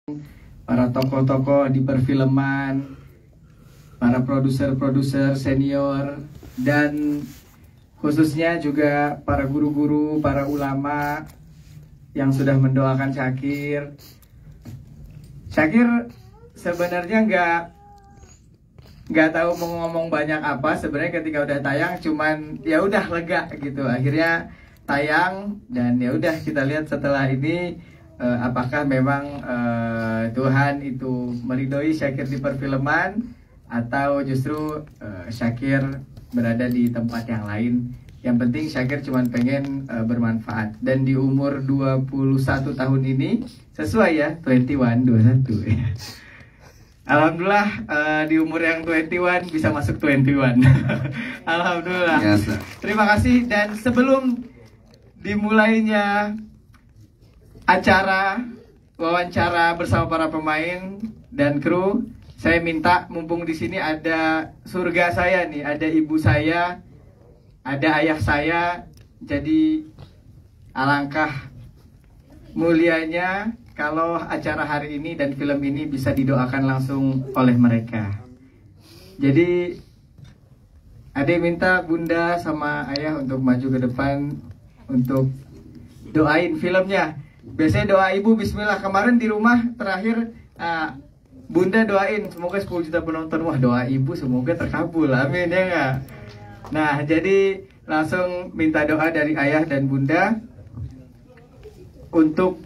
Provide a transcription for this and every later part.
para tokoh-tokoh di perfilman, para produser-produser senior, dan khususnya juga para guru-guru, para ulama yang sudah mendoakan Syakir. Syakir sebenarnya nggak tahu mau ngomong banyak apa sebenarnya ketika udah tayang, cuman ya udah lega gitu. Akhirnya tayang dan ya udah kita lihat setelah ini apakah memang Tuhan itu meridhoi Syakir di perfilman atau justru Syakir berada di tempat yang lain. Yang penting Syakir cuma pengen bermanfaat. Dan di umur 21 tahun ini sesuai ya, 21 ya. Alhamdulillah di umur yang 21 bisa masuk 21. Alhamdulillah. Biasa. Terima kasih. Dan sebelum dimulainya acara wawancara bersama para pemain dan kru, saya minta, mumpung di sini ada surga saya nih, ada ibu saya, ada ayah saya, jadi alangkah mulianya kalau acara hari ini dan film ini bisa didoakan langsung oleh mereka. Jadi Ade minta Bunda sama Ayah untuk maju ke depan untuk doain filmnya. Biasanya doa ibu bismillah. Kemarin di rumah terakhir Bunda doain semoga 10 juta penonton. Wah, doa ibu semoga terkabul, amin ya nggak? Nah, jadi langsung minta doa dari Ayah dan Bunda untuk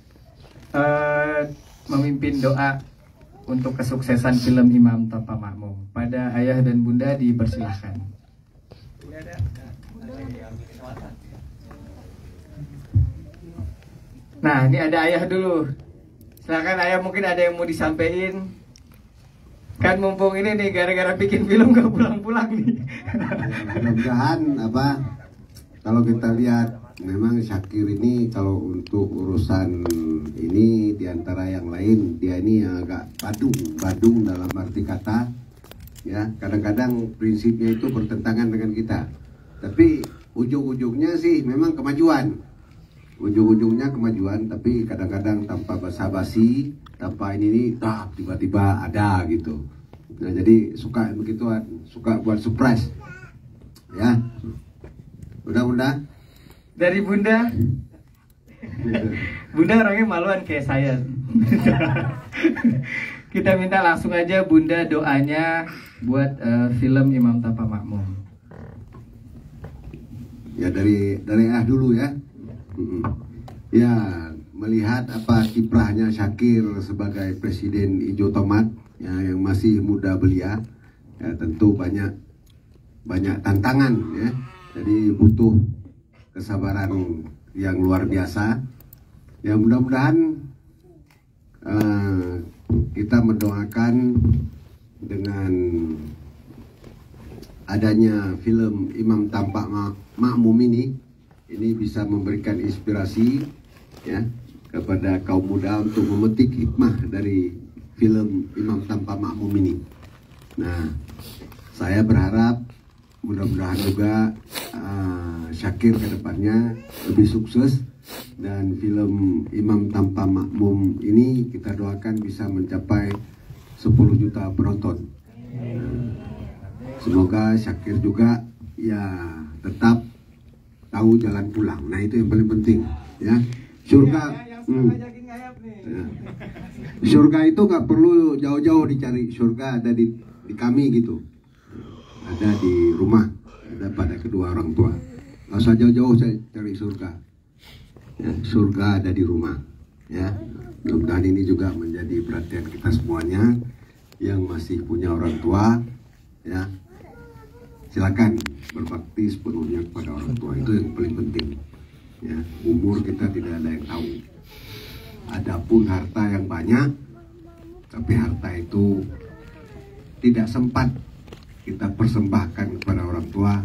memimpin doa untuk kesuksesan film Imam Tanpa Makmum. Pada Ayah dan Bunda dipersilahkan. Nah, ini ada Ayah dulu. Silakan Ayah, mungkin ada yang mau disampaikan. Kan mumpung ini nih gara-gara bikin film gak pulang-pulang nih. Mudah-mudahan kalau kita lihat memang Syakir ini kalau untuk urusan ini diantara yang lain dia ini agak badung dalam arti kata ya, kadang-kadang prinsipnya itu bertentangan dengan kita, tapi ujung-ujungnya sih memang kemajuan. Ujung-ujungnya kemajuan, tapi kadang-kadang tanpa basa-basi, tanpa ini tiba-tiba ada gitu. Nah, jadi suka begituan, suka buat surprise ya. Mudah-mudahan dari Bunda. Bunda orangnya maluan kayak saya. Kita minta langsung aja Bunda doanya buat film Imam Tanpa Makmum. Ya dari dulu ya. Ya, melihat apa kiprahnya Syakir sebagai Presiden Hijau Tomat ya, yang masih muda belia, ya tentu banyak tantangan ya. Jadi butuh kesabaran yang luar biasa. Ya, mudah-mudahan kita mendoakan dengan adanya film Imam Tanpa Makmum ini bisa memberikan inspirasi ya kepada kaum muda untuk memetik hikmah dari film Imam Tanpa Makmum ini. Nah, saya berharap mudah-mudahan juga Syakir ke depannya lebih sukses dan film Imam Tanpa Makmum ini kita doakan bisa mencapai 10 juta penonton. Semoga Syakir juga ya tetap tahu jalan pulang. Nah, itu yang paling penting ya. Surga surga itu nggak perlu jauh-jauh dicari. Surga ada di kami gitu, ada di rumah, ada pada kedua orang tua. Nggak usah jauh-jauh saya cari surga ya, surga ada di rumah ya. Mudah-mudahan ini juga menjadi perhatian kita semuanya yang masih punya orang tua ya. Silakan berbakti sepenuhnya kepada orang tua, itu yang paling penting ya. Umur kita tidak ada yang tahu, adapun harta yang banyak, tapi harta itu tidak sempat kita persembahkan kepada orang tua,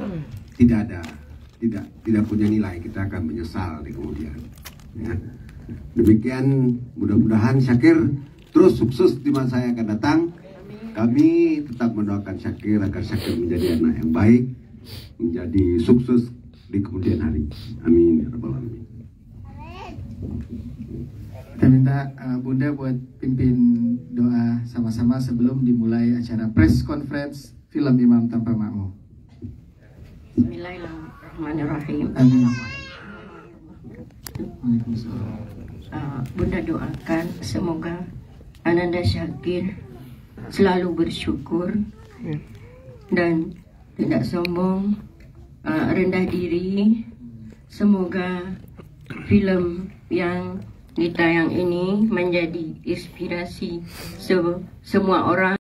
tidak punya nilai, kita akan menyesal di kemudian ya. Demikian, mudah-mudahan Syakir terus sukses di masa yang akan datang. Kami tetap mendoakan Syakir agar Syakir menjadi anak yang baik, menjadi sukses di kemudian hari. Amin ya rabbal alamin. Kita minta Bunda buat pimpin doa sama-sama sebelum dimulai acara press conference film Imam Tanpa Makmum. Bismillahirrahmanirrahim. Amin. Bunda doakan semoga Ananda Syakir selalu bersyukur dan tidak sombong, rendah diri. Semoga film yang ditayang ini menjadi inspirasi semua orang